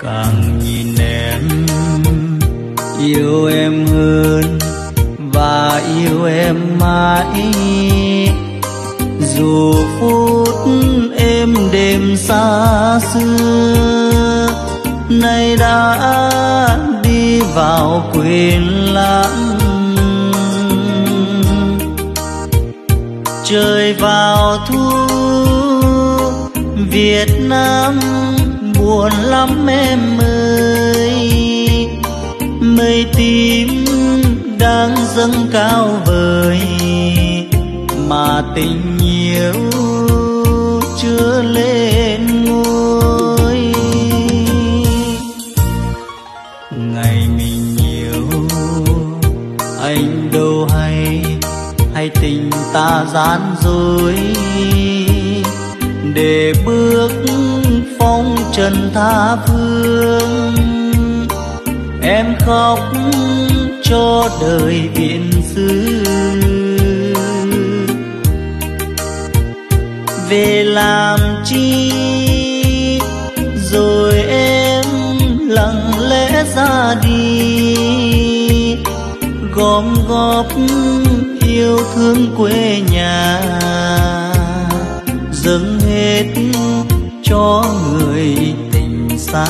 càng nhìn em yêu em hơn và yêu em mãi. Dù phút êm đêm xa xưa nay đã đi vào quên lãng. Trời vào thu Việt Nam buồn lắm em ơi, mây tím đang dâng cao vời mà tình yêu chưa lên ngôi. Ngày mình yêu anh đâu hay tình ta gian dối, để bước phong trần tha phương. Em khóc cho đời biển xứ, về làm chi rồi em lặng lẽ ra đi, gom góp yêu thương quê nhà, dâng hết cho người tình xa.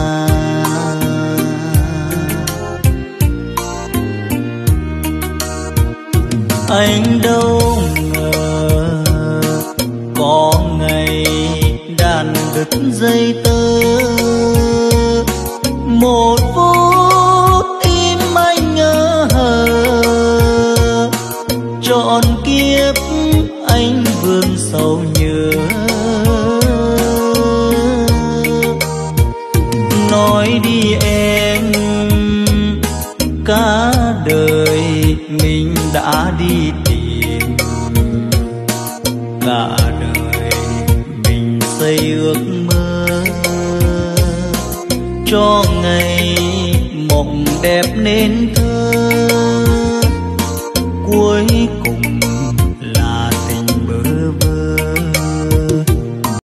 Anh đâu ngờ có ngày đàn đứt dây tơ, một phút tim anh ngỡ hờ, trọn kiếp anh vương sầu nhớ. Nói đi em, cả đời mình đã đi tìm, cả đời mình xây ước mơ, cho ngày mộng đẹp nên thơ.